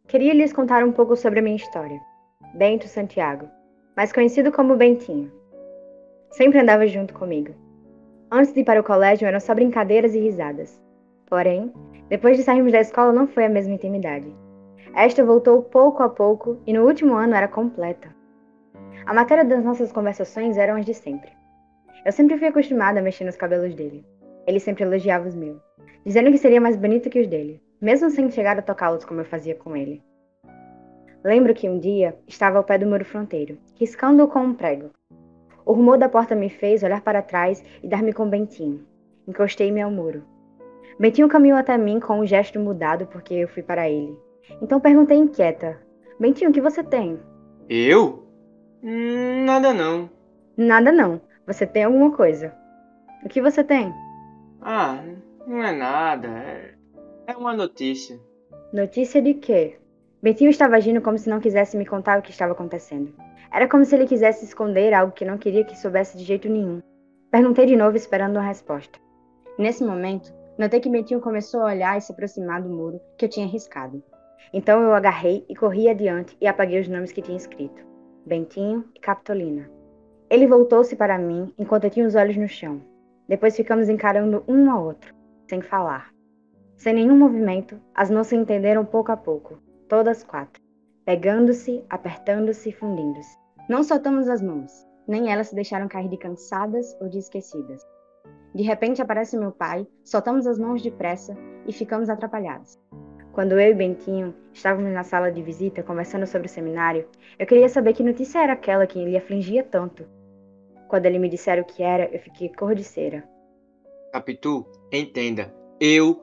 Queria lhes contar um pouco sobre a minha história. Bento Santiago, mais conhecido como Bentinho, sempre andava junto comigo. Antes de ir para o colégio eram só brincadeiras e risadas. Porém, depois de sairmos da escola não foi a mesma intimidade. Esta voltou pouco a pouco e no último ano era completa. A matéria das nossas conversações eram as de sempre. Eu sempre fui acostumada a mexer nos cabelos dele. Ele sempre elogiava os meus, dizendo que seria mais bonito que os dele, mesmo sem chegar a tocá-los como eu fazia com ele. Lembro que um dia estava ao pé do muro fronteiro, riscando-o com um prego. O rumor da porta me fez olhar para trás e dar-me com Bentinho. Encostei-me ao muro. Bentinho caminhou até mim com um gesto mudado porque eu fui para ele. Então perguntei inquieta: Bentinho, o que você tem? Eu? Nada não. Nada não. Você tem alguma coisa. O que você tem? Ah, não é nada. É uma notícia. Notícia de quê? Bentinho estava agindo como se não quisesse me contar o que estava acontecendo. Era como se ele quisesse esconder algo que não queria que soubesse de jeito nenhum. Perguntei de novo, esperando uma resposta. Nesse momento, notei que Bentinho começou a olhar e se aproximar do muro que eu tinha riscado. Então eu agarrei e corri adiante e apaguei os nomes que tinha escrito: Bentinho e Capitolina. Ele voltou-se para mim enquanto eu tinha os olhos no chão. Depois ficamos encarando um ao outro, sem falar. Sem nenhum movimento, as mãos se entenderam pouco a pouco, todas quatro, pegando-se, apertando-se e fundindo-se. Não soltamos as mãos, nem elas se deixaram cair de cansadas ou de esquecidas. De repente aparece meu pai, soltamos as mãos depressa e ficamos atrapalhados. Quando eu e Bentinho estávamos na sala de visita conversando sobre o seminário, eu queria saber que notícia era aquela que lhe afligia tanto. Quando ele me disseram o que era, eu fiquei cor de cera. Capitu, entenda. Eu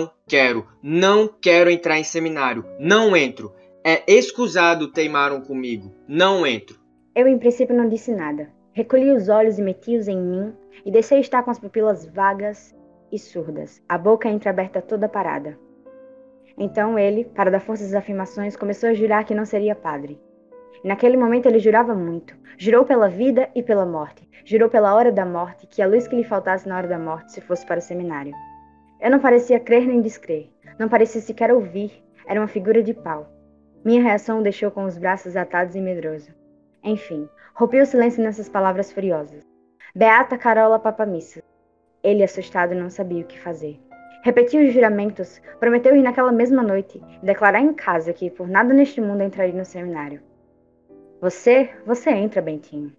não quero entrar em seminário. Não entro. É escusado teimaram comigo. Não entro. Eu, em princípio, não disse nada. Recolhi os olhos e meti-os em mim e deixei estar com as pupilas vagas e surdas, a boca entreaberta toda parada. Então ele, para dar força às afirmações, começou a jurar que não seria padre. E naquele momento ele jurava muito. Jurou pela vida e pela morte. Jurou pela hora da morte, que a luz que lhe faltasse na hora da morte se fosse para o seminário. Eu não parecia crer nem descrer. Não parecia sequer ouvir. Era uma figura de pau. Minha reação o deixou com os braços atados e medroso. Enfim, rompi o silêncio nessas palavras furiosas. Beata Carola Papamissa. Ele, assustado, não sabia o que fazer. Repetiu os juramentos, prometeu ir naquela mesma noite e declarar em casa que por nada neste mundo entraria no seminário. Você entra, Bentinho.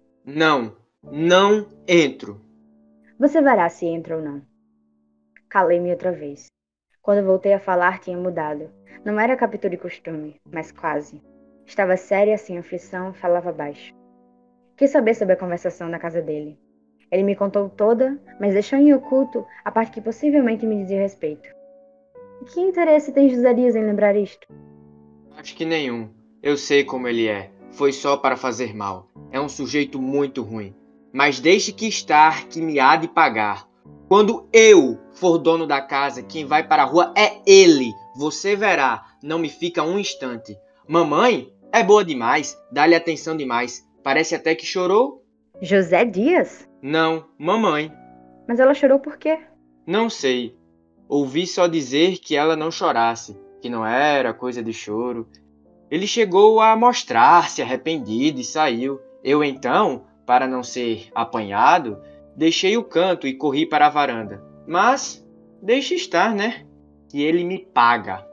Não entro. Você verá se entra ou não. Calei-me outra vez. Quando voltei a falar, tinha mudado. Não era captura de costume, mas quase. Estava séria, sem aflição, falava baixo. Quis saber sobre a conversação na casa dele. Ele me contou toda, mas deixou em oculto a parte que possivelmente me dizia respeito. E que interesse tem José Dias em lembrar isto? Acho que nenhum. Eu sei como ele é. Foi só para fazer mal. É um sujeito muito ruim. Mas deixe que estar que me há de pagar. Quando eu for dono da casa, quem vai para a rua é ele. Você verá. Não me fica um instante. Mamãe é boa demais. Dá-lhe atenção demais. Parece até que chorou. José Dias? Não, mamãe. Mas ela chorou por quê? Não sei. Ouvi só dizer que ela não chorasse, que não era coisa de choro. Ele chegou a mostrar-se arrependido e saiu. Eu então, para não ser apanhado, deixei o canto e corri para a varanda. Mas deixe estar, né? Que ele me paga.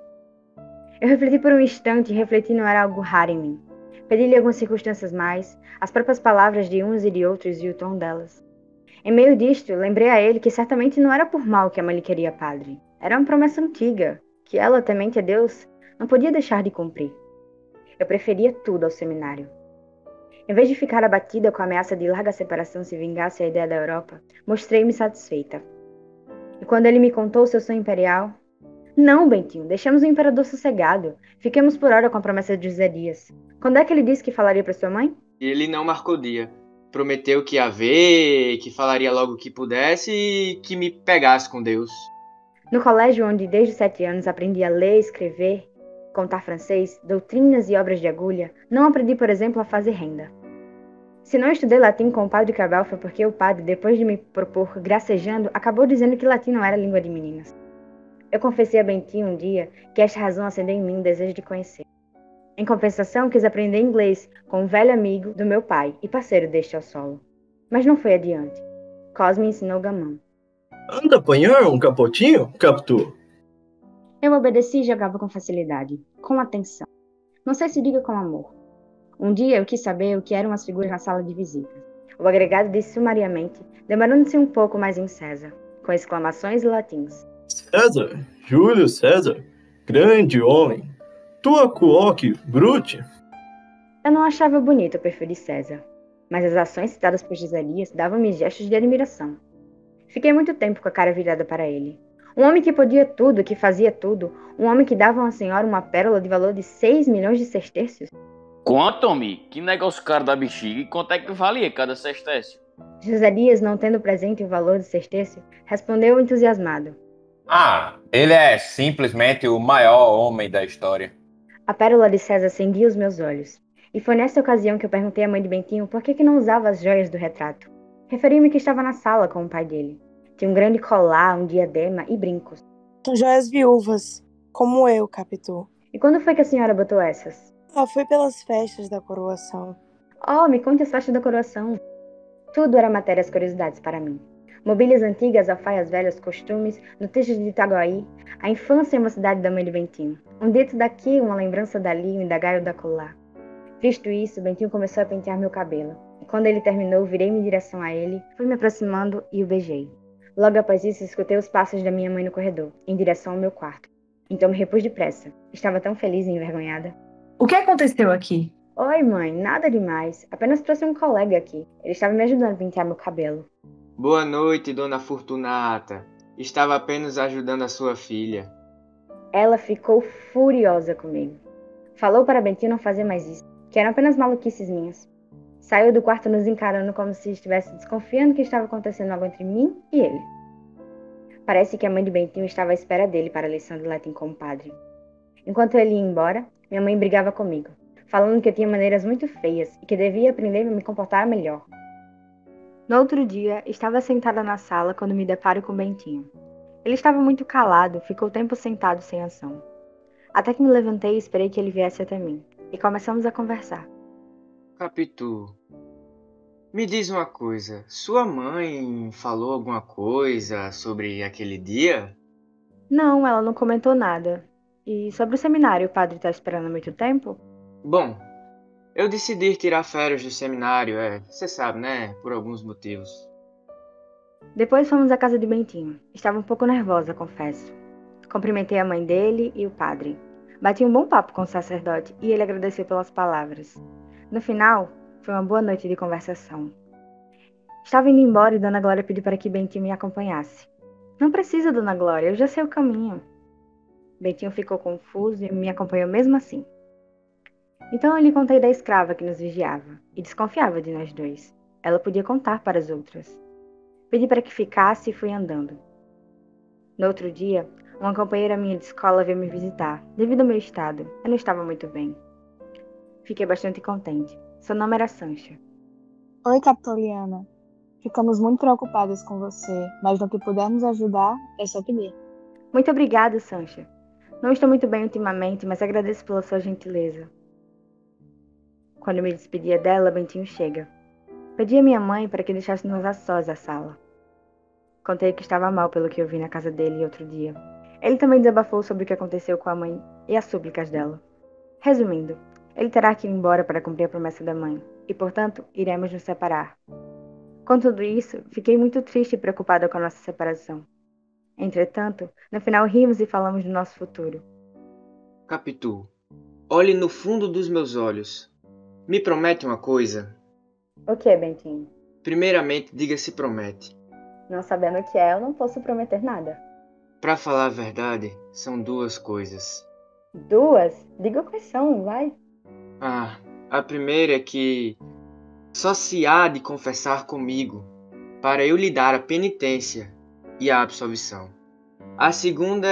Eu refleti por um instante e refletir não era algo raro em mim. Pedi-lhe algumas circunstâncias mais, as próprias palavras de uns e de outros e o tom delas. Em meio disto, lembrei a ele que certamente não era por mal que a mãe lhe queria padre. Era uma promessa antiga, que ela, temente a Deus, não podia deixar de cumprir. Eu preferia tudo ao seminário. Em vez de ficar abatida com a ameaça de larga separação se vingasse a ideia da Europa, mostrei-me satisfeita. E quando ele me contou seu sonho imperial... Não, Bentinho, deixemos o imperador sossegado. Fiquemos por hora com a promessa de José Dias. Quando é que ele disse que falaria para sua mãe? Ele não marcou dia. Prometeu que ia ver, que falaria logo que pudesse e que me pegasse com Deus. No colégio onde desde 7 anos aprendi a ler, escrever, contar francês, doutrinas e obras de agulha, não aprendi, por exemplo, a fazer renda. Se não estudei latim com o padre Cabral foi porque o padre, depois de me propor gracejando, acabou dizendo que latim não era língua de meninas. Eu confessei a Bentinho um dia que esta razão acendeu em mim o desejo de conhecer. Em compensação, quis aprender inglês com um velho amigo do meu pai e parceiro deste ao solo. Mas não foi adiante. Cosme ensinou gamão. Anda apanhar um capotinho, Capitu? Eu obedeci e jogava com facilidade, com atenção. Não sei se diga com amor. Um dia eu quis saber o que eram as figuras na sala de visitas. O agregado disse sumariamente, demorando-se um pouco mais em César, com exclamações e latins. César, Júlio César, grande homem. Tua cuoque, brute. Eu não achava bonito o perfil de César, mas as ações citadas por Giselias davam-me gestos de admiração. Fiquei muito tempo com a cara virada para ele. Um homem que podia tudo, que fazia tudo, um homem que dava a uma senhora uma pérola de valor de 6 milhões de sestércios. Quanto, Tommy? Que negócio caro da bexiga e quanto é que valia cada sestércio? Giselias, não tendo presente o valor do sestércio, respondeu entusiasmado. Ele é simplesmente o maior homem da história. A pérola de César acendia os meus olhos. E foi nessa ocasião que eu perguntei à mãe de Bentinho por que não usava as joias do retrato. Referi-me que estava na sala com o pai dele. Tinha um grande colar, um diadema e brincos. São joias viúvas, como eu, Capitu. E quando foi que a senhora botou essas? Foi pelas festas da coroação. Oh, me conte as festas da coroação. Tudo era matérias curiosidades para mim. Mobílias antigas, alfaias velhas, costumes, notícias de Itaguaí, a infância e a mocidade da mãe de Bentinho. Um dito daqui, uma lembrança dali, um indagaio da colar. Visto isso, Bentinho começou a pentear meu cabelo. E quando ele terminou, virei-me em direção a ele, fui me aproximando e o beijei. Logo após isso, escutei os passos da minha mãe no corredor, em direção ao meu quarto. Então me repus depressa. Estava tão feliz e envergonhada. O que aconteceu aqui? Oi, mãe, nada demais. Apenas trouxe um colega aqui. Ele estava me ajudando a pentear meu cabelo. Boa noite, dona Fortunata. Estava apenas ajudando a sua filha. Ela ficou furiosa comigo. Falou para Bentinho não fazer mais isso, que eram apenas maluquices minhas. Saiu do quarto nos encarando como se estivesse desconfiando que estava acontecendo algo entre mim e ele. Parece que a mãe de Bentinho estava à espera dele para a lição de latim com o padre. Enquanto ele ia embora, minha mãe brigava comigo, falando que eu tinha maneiras muito feias e que devia aprender a me comportar melhor. No outro dia, estava sentada na sala quando me deparo com Bentinho. Ele estava muito calado, ficou tempo sentado sem ação. Até que me levantei e esperei que ele viesse até mim, e começamos a conversar. Capitu, me diz uma coisa, sua mãe falou alguma coisa sobre aquele dia? Não, ela não comentou nada. E sobre o seminário, o padre está esperando há muito tempo? Bom, eu decidi tirar férias do seminário, você sabe, né? Por alguns motivos. Depois fomos à casa de Bentinho. Estava um pouco nervosa, confesso. Cumprimentei a mãe dele e o padre. Bati um bom papo com o sacerdote e ele agradeceu pelas palavras. No final, foi uma boa noite de conversação. Estava indo embora e Dona Glória pediu para que Bentinho me acompanhasse. Não precisa, Dona Glória, eu já sei o caminho. Bentinho ficou confuso e me acompanhou mesmo assim. Então eu lhe contei da escrava que nos vigiava e desconfiava de nós dois. Ela podia contar para as outras. Pedi para que ficasse e fui andando. No outro dia, uma companheira minha de escola veio me visitar, devido ao meu estado. Eu não estava muito bem. Fiquei bastante contente. Seu nome era Sancha. Oi, Capitoliana. Ficamos muito preocupadas com você, mas no que pudermos ajudar, é só pedir. Muito obrigada, Sancha. Não estou muito bem ultimamente, mas agradeço pela sua gentileza. Quando me despedia dela, Bentinho chega. Pedi a minha mãe para que deixássemos a sós a sala. Contei que estava mal pelo que eu vi na casa dele outro dia. Ele também desabafou sobre o que aconteceu com a mãe e as súplicas dela. Resumindo, ele terá que ir embora para cumprir a promessa da mãe, e, portanto, iremos nos separar. Com tudo isso, fiquei muito triste e preocupada com a nossa separação. Entretanto, no final rimos e falamos do nosso futuro. Capitu, olhe no fundo dos meus olhos. Me promete uma coisa? O que, Bentinho? Primeiramente, diga se promete. Não sabendo o que é, eu não posso prometer nada. Pra falar a verdade, são duas coisas. Duas? Diga quais são, vai. A primeira é que só se há de confessar comigo para eu lhe dar a penitência e a absolvição. A segunda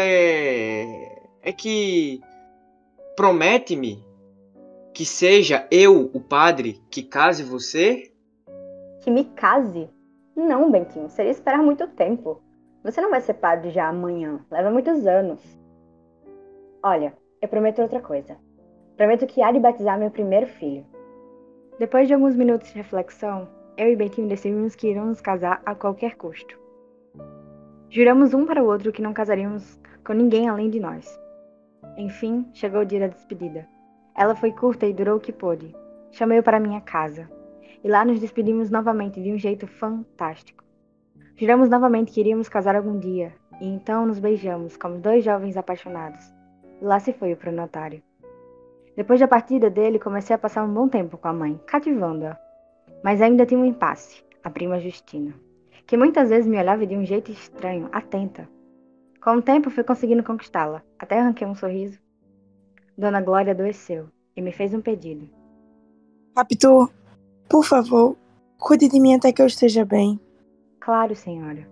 é que promete-me que seja eu, o padre, que case você? Que me case? Não, Bentinho, seria esperar muito tempo. Você não vai ser padre já amanhã, leva muitos anos. Olha, eu prometo outra coisa. Prometo que há de batizar meu primeiro filho. Depois de alguns minutos de reflexão, eu e Bentinho decidimos que iríamos nos casar a qualquer custo. Juramos um para o outro que não casaríamos com ninguém além de nós. Enfim, chegou o dia da despedida. Ela foi curta e durou o que pôde. Chamei-o para minha casa. E lá nos despedimos novamente de um jeito fantástico. Juramos novamente que iríamos casar algum dia, e então nos beijamos como dois jovens apaixonados. E lá se foi o pronotário. Depois da partida dele, comecei a passar um bom tempo com a mãe, cativando-a. Mas ainda tinha um impasse, a prima Justina, que muitas vezes me olhava de um jeito estranho, atenta. Com o tempo fui conseguindo conquistá-la, até arranquei um sorriso. Dona Glória adoeceu e me fez um pedido. Capitu, por favor, cuide de mim até que eu esteja bem. Claro, senhora.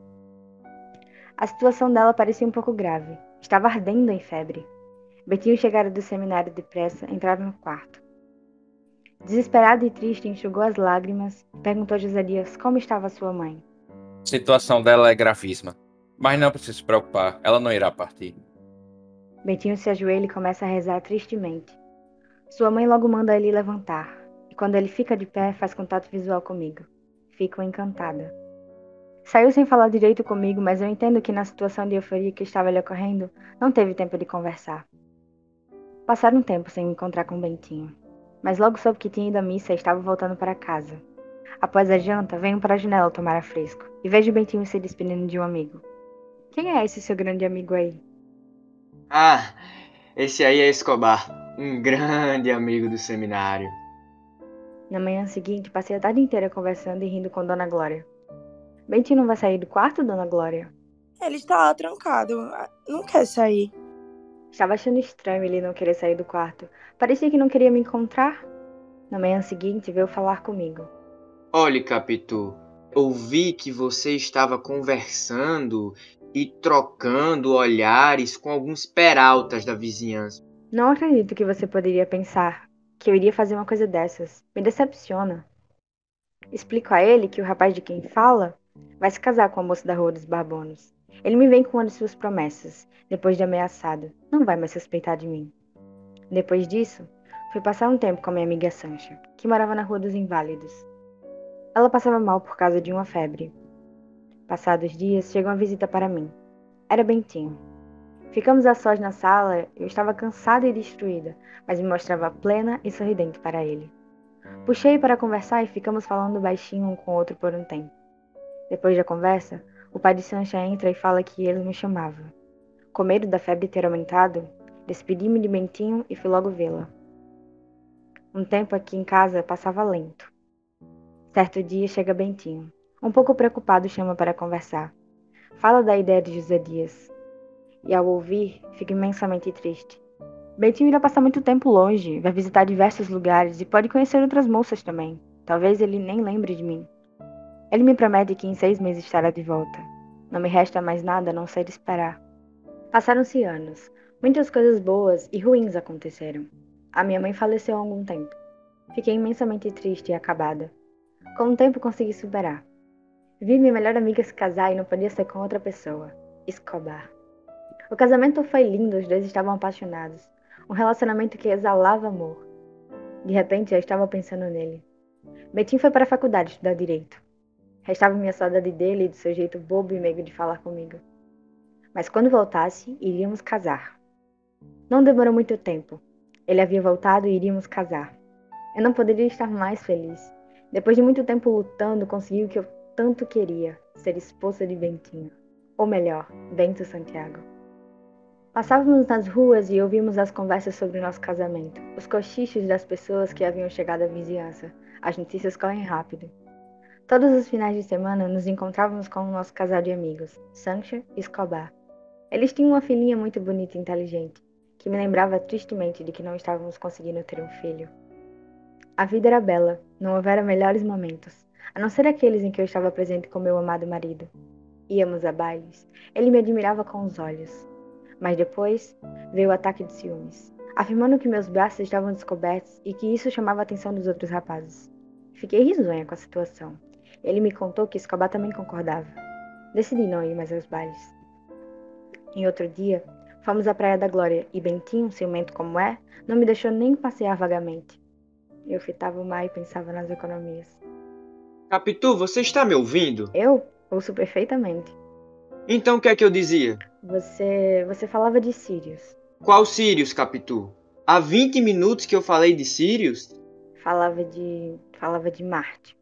A situação dela parecia um pouco grave. Estava ardendo em febre. Betinho chegara do seminário depressa, entrava no quarto. Desesperado e triste, enxugou as lágrimas e perguntou a Josadias como estava sua mãe. A situação dela é gravíssima, mas não precisa se preocupar, ela não irá partir. Betinho se ajoelha e começa a rezar tristemente. Sua mãe logo manda ele levantar, e quando ele fica de pé, faz contato visual comigo. Fico encantada. Saiu sem falar direito comigo, mas eu entendo que na situação de euforia que estava lhe ocorrendo, não teve tempo de conversar. Passaram um tempo sem me encontrar com Bentinho, mas logo soube que tinha ido à missa e estava voltando para casa. Após a janta, venho para a janela tomar ar fresco e vejo Bentinho se despedindo de um amigo. Quem é esse seu grande amigo aí? Ah, esse aí é Escobar, um grande amigo do seminário. Na manhã seguinte, passei a tarde inteira conversando e rindo com Dona Glória. Bentinho não vai sair do quarto, Dona Glória? Ele está lá trancado, não quer sair. Estava achando estranho ele não querer sair do quarto. Parecia que não queria me encontrar. Na manhã seguinte, veio falar comigo. Olhe, Capitu, ouvi que você estava conversando e trocando olhares com alguns peraltas da vizinhança. Não acredito que você poderia pensar que eu iria fazer uma coisa dessas. Me decepciona. Explico a ele que o rapaz de quem fala vai se casar com a moça da Rua dos Barbonos. Ele me vem com uma de suas promessas, depois de ameaçado. Não vai mais suspeitar de mim. Depois disso, fui passar um tempo com a minha amiga Sancha, que morava na Rua dos Inválidos. Ela passava mal por causa de uma febre. Passados dias, chegou uma visita para mim. Era Bentinho. Ficamos a sós na sala, eu estava cansada e destruída, mas me mostrava plena e sorridente para ele. Puxei para conversar e ficamos falando baixinho um com o outro por um tempo. Depois da conversa, o pai de Sancha entra e fala que ele me chamava. Com medo da febre ter aumentado, despedi-me de Bentinho e fui logo vê-la. Um tempo aqui em casa passava lento. Certo dia chega Bentinho. Um pouco preocupado, chama para conversar. Fala da ideia de José Dias. E ao ouvir, fico imensamente triste. Bentinho irá passar muito tempo longe, vai visitar diversos lugares e pode conhecer outras moças também. Talvez ele nem lembre de mim. Ele me promete que em 6 meses estará de volta. Não me resta mais nada a não ser esperar. Passaram-se anos. Muitas coisas boas e ruins aconteceram. A minha mãe faleceu há algum tempo. Fiquei imensamente triste e acabada. Com o tempo consegui superar. Vi minha melhor amiga se casar e não podia ser com outra pessoa. Escobar. O casamento foi lindo, os dois estavam apaixonados. Um relacionamento que exalava amor. De repente, já estava pensando nele. Betinho foi para a faculdade estudar direito. Restava-me a saudade dele e do seu jeito bobo e meigo de falar comigo. Mas quando voltasse, iríamos casar. Não demorou muito tempo. Ele havia voltado e iríamos casar. Eu não poderia estar mais feliz. Depois de muito tempo lutando, consegui o que eu tanto queria, ser esposa de Bentinho. Ou melhor, Bento Santiago. Passávamos nas ruas e ouvíamos as conversas sobre o nosso casamento, os cochichos das pessoas que haviam chegado à vizinhança. As notícias correm rápido. Todos os finais de semana nos encontrávamos com o nosso casal de amigos, Sancha e Escobar. Eles tinham uma filhinha muito bonita e inteligente, que me lembrava tristemente de que não estávamos conseguindo ter um filho. A vida era bela, não houvera melhores momentos, a não ser aqueles em que eu estava presente com meu amado marido. Íamos a bailes, ele me admirava com os olhos. Mas depois veio o ataque de ciúmes, afirmando que meus braços estavam descobertos e que isso chamava a atenção dos outros rapazes. Fiquei risonha com a situação. Ele me contou que Escobar também concordava. Decidi não ir mais aos bailes. Em outro dia, Fomos à Praia da Glória e Bentinho, ciumento como é, não me deixou nem passear vagamente. Eu fitava o mar e pensava nas economias. Capitu, você está me ouvindo? Eu? Ouço perfeitamente. Então o que é que eu dizia? Você falava de Sirius. Qual Sirius, Capitu? Há 20 minutos que eu falei de Sirius? Falava de Marte.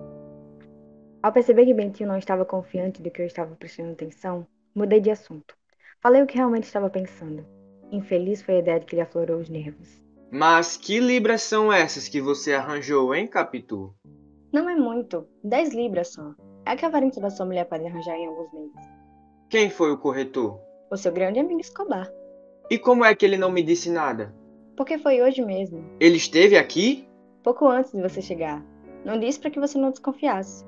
Ao perceber que Bentinho não estava confiante do que eu estava prestando atenção, mudei de assunto. Falei o que realmente estava pensando. Infeliz foi a ideia de que lhe aflorou os nervos. Mas que libras são essas que você arranjou, hein, Capitu? Não é muito. 10 libras só. É a que a varenta da sua mulher pode arranjar em alguns meses. Quem foi o corretor? O seu grande amigo Escobar. E como é que ele não me disse nada? Porque foi hoje mesmo. Ele esteve aqui? Pouco antes de você chegar. Não disse para que você não desconfiasse.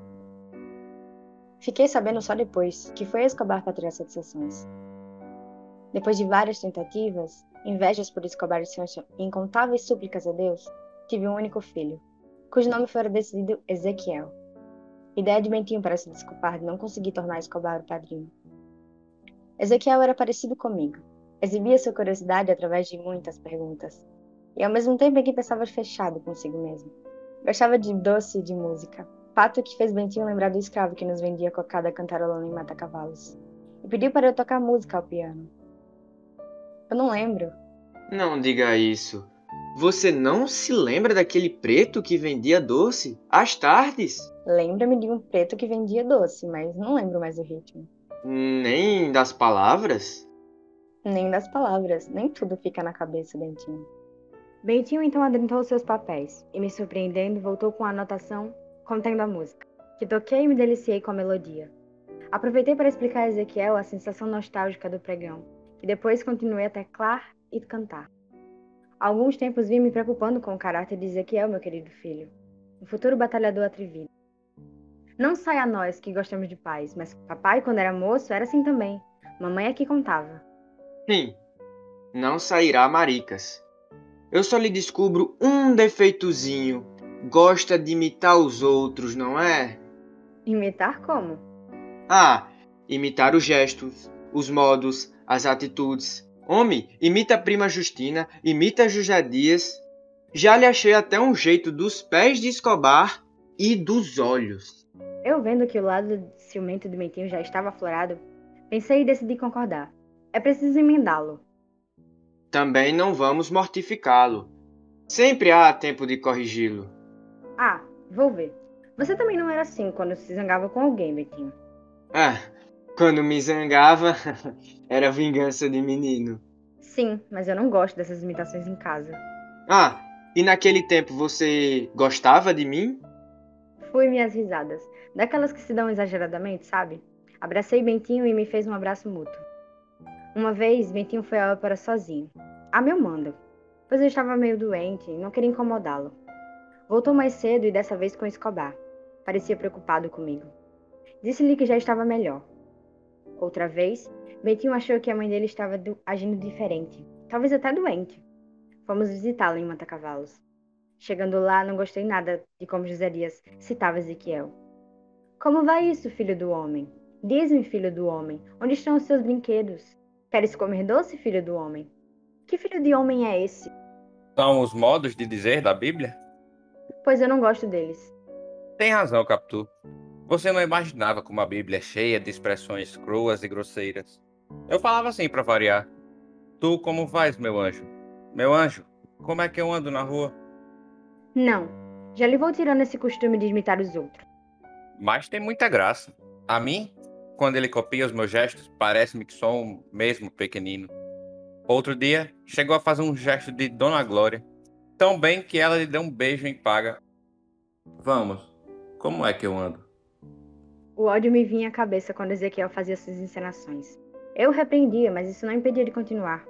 Fiquei sabendo só depois que foi a Escobar para tirar satisfações. Depois de várias tentativas, invejas por Escobar e suas incontáveis súplicas a Deus, tive um único filho, cujo nome fora decidido Ezequiel. Ideia de Bentinho para se desculpar de não conseguir tornar Escobar o padrinho. Ezequiel era parecido comigo. Exibia sua curiosidade através de muitas perguntas. E ao mesmo tempo em que pensava fechado consigo mesmo. Gostava de doce e de música. Fato que fez Bentinho lembrar do escravo que nos vendia cocada cantarolando em mata-cavalos. E pediu para eu tocar música ao piano. Eu não lembro. Não diga isso. Você não se lembra daquele preto que vendia doce às tardes? Lembra-me de um preto que vendia doce, mas não lembro mais o ritmo. Nem das palavras? Nem das palavras, nem tudo fica na cabeça, Bentinho. Bentinho então adentrou seus papéis, e me surpreendendo, voltou com a anotação contendo a música, que toquei e me deliciei com a melodia. Aproveitei para explicar a Ezequiel a sensação nostálgica do pregão, e depois continuei a teclar e cantar. Há alguns tempos vim me preocupando com o caráter de Ezequiel, meu querido filho, um futuro batalhador atrevido. Não sai a nós que gostamos de paz, mas papai, quando era moço, era assim também. Mamãe é que contava. Sim, não sairá maricas. Eu só lhe descubro um defeitozinho. Gosta de imitar os outros, não é? Imitar como? Ah, imitar os gestos, os modos, as atitudes. Homem, imita a prima Justina, imita as Jujadias. Já lhe achei até um jeito dos pés de Escobar e dos olhos. Eu vendo que o lado ciumento do Bentinho já estava aflorado, pensei e decidi concordar. É preciso emendá-lo. Também não vamos mortificá-lo. Sempre há tempo de corrigi-lo. Ah, vou ver. Você também não era assim quando se zangava com alguém, Bentinho. Ah, quando me zangava, era vingança de menino. Sim, mas eu não gosto dessas imitações em casa. Ah, e naquele tempo você gostava de mim? Fui minhas risadas, daquelas que se dão exageradamente, sabe? Abracei Bentinho e me fez um abraço mútuo. Uma vez, Bentinho foi à ópera sozinho, a meu mando, pois eu estava meio doente e não queria incomodá-lo. Voltou mais cedo e dessa vez com Escobar. Parecia preocupado comigo. Disse-lhe que já estava melhor. Outra vez, Bentinho achou que a mãe dele estava agindo diferente, talvez até doente. Fomos visitá-lo em Mata-Cavalos. Chegando lá, não gostei nada de como José Dias citava Ezequiel. Como vai isso, filho do homem? Diz-me, filho do homem, onde estão os seus brinquedos? Queres comer doce, filho do homem? Que filho de homem é esse? São os modos de dizer da Bíblia? Pois eu não gosto deles. Tem razão, Capitu. Você não imaginava como a Bíblia é cheia de expressões cruas e grosseiras. Eu falava assim para variar. Tu como vais, meu anjo? Meu anjo, como é que eu ando na rua? Não, já lhe vou tirando esse costume de imitar os outros. Mas tem muita graça. A mim, quando ele copia os meus gestos, parece-me que sou um mesmo pequenino. Outro dia, chegou a fazer um gesto de Dona Glória, tão bem que ela lhe deu um beijo em paga. Vamos, como é que eu ando? O ódio me vinha à cabeça quando Ezequiel fazia essas encenações. Eu repreendia, mas isso não impedia de continuar.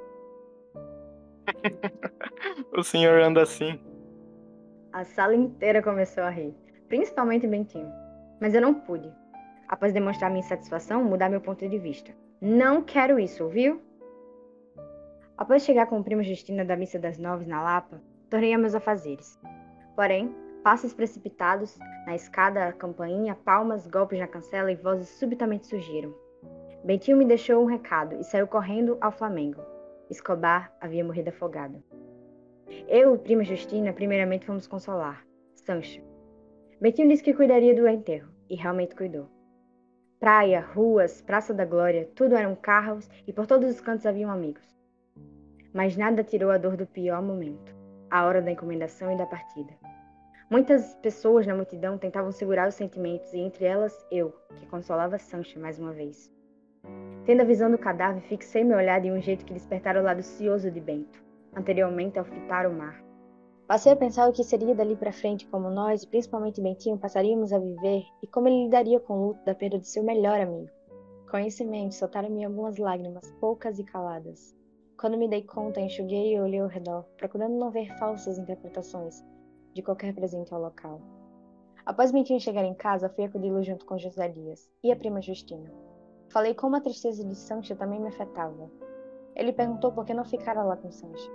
O senhor anda assim. A sala inteira começou a rir, principalmente Bentinho. Mas eu não pude. Após demonstrar minha insatisfação, mudar meu ponto de vista. Não quero isso, ouviu? Após chegar com o primo Justina da Missa das 9 na Lapa, tornei a meus afazeres. Porém, passos precipitados, na escada, a campainha, palmas, golpes na cancela e vozes subitamente surgiram. Bentinho me deixou um recado e saiu correndo ao Flamengo. Escobar havia morrido afogado. Eu e prima Justina primeiramente fomos consolar Sancho. Bentinho disse que cuidaria do enterro, e realmente cuidou. Praia, ruas, Praça da Glória, tudo eram carros e por todos os cantos haviam amigos. Mas nada tirou a dor do pior momento, a hora da encomendação e da partida. Muitas pessoas na multidão tentavam segurar os sentimentos, e entre elas eu, que consolava Sancho mais uma vez. Tendo a visão do cadáver, fixei meu olhar de um jeito que despertara o lado cioso de Bento, anteriormente ao fitar o mar. Passei a pensar o que seria dali para frente, como nós, e principalmente Bentinho, passaríamos a viver e como ele lidaria com o luto da perda de seu melhor amigo. Conhecimento, soltaram-me algumas lágrimas, poucas e caladas. Quando me dei conta, enxuguei e olhei ao redor, procurando não ver falsas interpretações de qualquer presente ao local. Após Bentinho chegar em casa, fui acudi-lo junto com José Dias e a prima Justina. Falei como a tristeza de Sancho também me afetava. Ele perguntou por que não ficara lá com Sancho.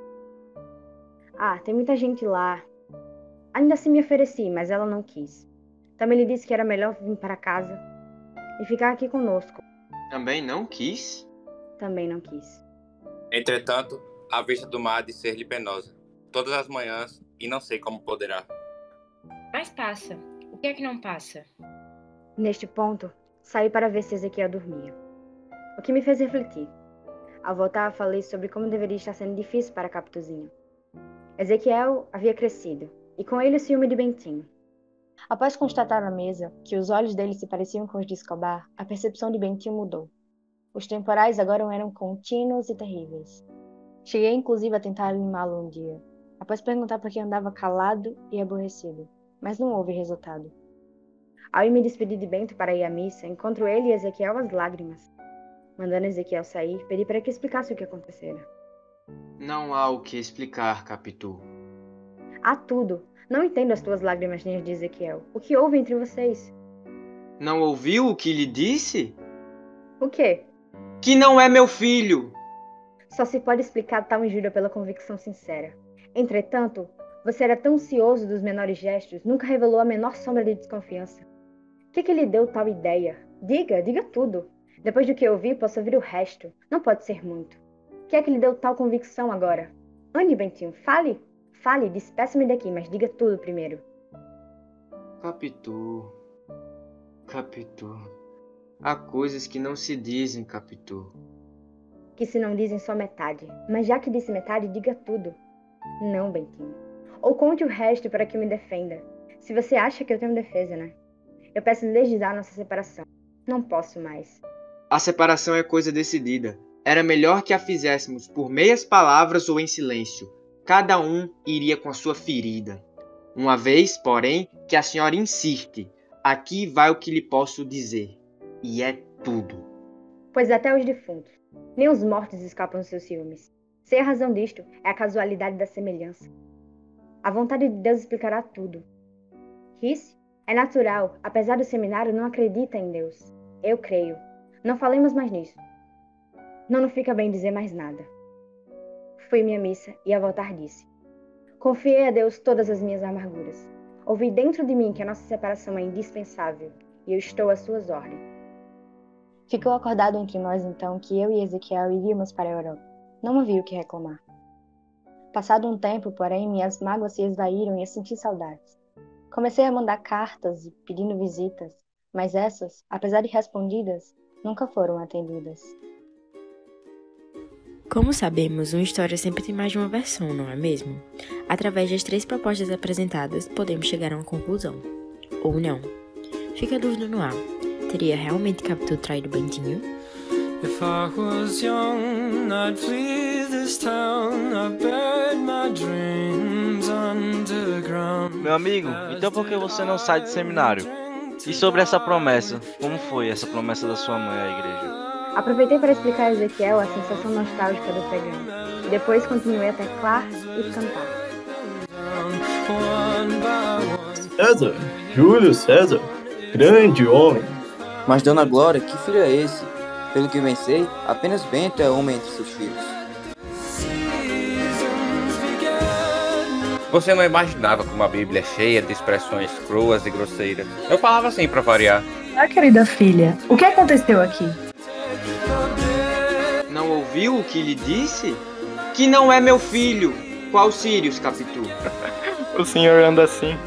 Ah, tem muita gente lá. Ainda assim me ofereci, mas ela não quis. Também lhe disse que era melhor vir para casa e ficar aqui conosco. Também não quis? Também não quis. Entretanto, a vista do mar há de ser-lhe penosa, todas as manhãs, e não sei como poderá. Mas passa. O que é que não passa? Neste ponto, saí para ver se Ezequiel dormia. O que me fez refletir. Ao voltar, falei sobre como deveria estar sendo difícil para Caputuzinho. Ezequiel havia crescido, e com ele o ciúme de Bentinho. Após constatar na mesa que os olhos dele se pareciam com os de Escobar, a percepção de Bentinho mudou. Os temporais agora eram contínuos e terríveis. Cheguei inclusive a tentar animá-lo um dia, após perguntar por que andava calado e aborrecido, mas não houve resultado. Ao ir me despedir de Bento para ir à missa, encontro ele e Ezequiel às lágrimas. Mandando Ezequiel sair, pedi para que explicasse o que acontecera. Não há o que explicar, Capitu. Há tudo. Não entendo as tuas lágrimas nem as de Ezequiel. O que houve entre vocês? Não ouviu o que lhe disse? O quê? Que não é meu filho! Só se pode explicar tal injúria pela convicção sincera. Entretanto, você era tão cioso dos menores gestos, nunca revelou a menor sombra de desconfiança. O que lhe deu tal ideia? Diga tudo. Depois do que eu vi, posso ouvir o resto. Não pode ser muito. O que é que lhe deu tal convicção agora? Ande, Bentinho, fale, despeça-me daqui, mas diga tudo primeiro. Capitu. Há coisas que não se dizem, Capitu. Que se não dizem só metade, mas já que disse metade, diga tudo. Não, Bentinho. Ou conte o resto para que me defenda. Se você acha que eu tenho defesa, né? Eu peço desde já nossa separação. Não posso mais. A separação é coisa decidida. Era melhor que a fizéssemos por meias palavras ou em silêncio. Cada um iria com a sua ferida. Uma vez, porém, que a senhora insiste, aqui vai o que lhe posso dizer. E é tudo. Pois até os defuntos, nem os mortos escapam dos seus ciúmes. Se a razão disto é a casualidade da semelhança. A vontade de Deus explicará tudo. Ri-se? É natural, apesar do seminário não acredita em Deus. Eu creio. Não falemos mais nisso. Não fica bem dizer mais nada. Fui minha missa e ao voltar disse: confiei a Deus todas as minhas amarguras. Ouvi dentro de mim que a nossa separação é indispensável e eu estou às suas ordens. Ficou acordado entre nós então que eu e Ezequiel iríamos para a Europa. Não havia o que reclamar. Passado um tempo, porém, minhas mágoas se esvaíram e eu senti saudades. Comecei a mandar cartas e pedindo visitas, mas essas, apesar de respondidas, nunca foram atendidas. Como sabemos, uma história sempre tem mais de uma versão, não é mesmo? Através das 3 propostas apresentadas, podemos chegar a uma conclusão. Ou não. Fica a dúvida no ar. Teria realmente Capitu traído Bentinho? If I was young, I'd flee this town. I buried my dreams underground. Meu amigo, então por que você não sai do seminário? E sobre essa promessa, como foi essa promessa da sua mãe à igreja? Aproveitei para explicar a Ezequiel a sensação nostálgica do pregão. E depois continuei a teclar e cantar. César, Júlio César, grande homem. Mas, Dona Glória, que filho é esse? Pelo que bem sei, apenas Bento é homem entre seus filhos. Você não imaginava como a Bíblia é cheia de expressões cruas e grosseiras. Eu falava assim pra variar. Ah, querida filha, o que aconteceu aqui? Não ouviu o que lhe disse? Que não é meu filho. Qual Sirius, Capitu? O senhor anda assim.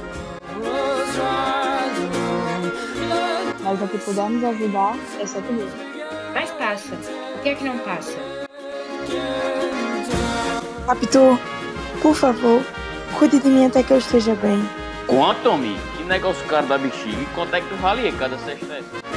Mas no que pudermos ajudar, é só comigo. Mas passa. O que é que não passa? Capitu, por favor, cuide de mim até que eu esteja bem. Quanto, homem? Que negócio caro da bexiga e quanto é que tu valia cada cesta?